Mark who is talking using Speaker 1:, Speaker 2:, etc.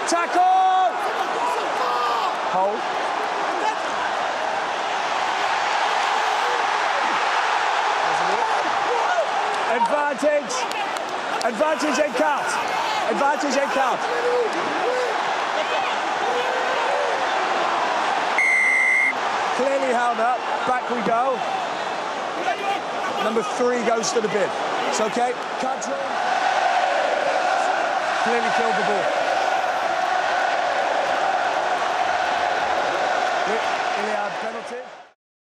Speaker 1: Tackle! Hold. Advantage. Advantage and cut. Advantage and cut. Clearly held up. Back we go. Number 3 goes to the bin. It's okay. Cut. Clearly killed the ball.